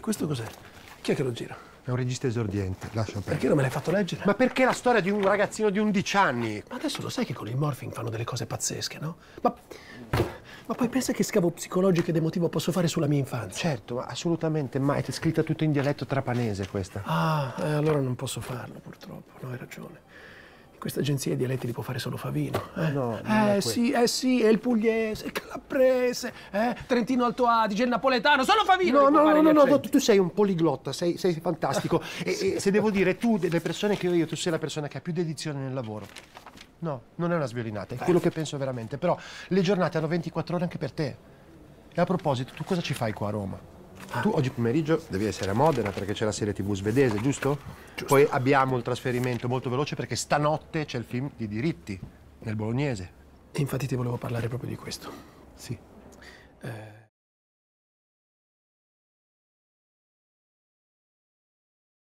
Questo cos'è? Chi è che lo gira? È un regista esordiente, lascia perdere. Perché non me l'hai fatto leggere? Ma perché la storia di un ragazzino di 11 anni? Ma adesso lo sai che con il morphing fanno delle cose pazzesche, no? Ma poi pensa che scavo psicologico ed emotivo posso fare sulla mia infanzia. Certo, ma assolutamente mai. È scritta tutto in dialetto trapanese questa. Ah, allora non posso farlo, purtroppo. No, hai ragione. In questa agenzia i dialetti li può fare solo Favino. No, non è sì, è il pugliese, il calabrese, Trentino Alto Adige, il napoletano, solo Favino. No, tu sei un poliglotta, sei fantastico. E se devo dire, tu, delle persone che ho io, tu sei la persona che ha più dedizione nel lavoro. No, non è una sviolinata, è quello che penso veramente. Però le giornate hanno 24 ore anche per te. E a proposito, tu cosa ci fai qua a Roma? Tu oggi pomeriggio devi essere a Modena perché c'è la serie TV svedese, giusto? Poi abbiamo il trasferimento molto veloce perché stanotte c'è il film di Diritti nel bolognese. E infatti ti volevo parlare proprio di questo. Sì.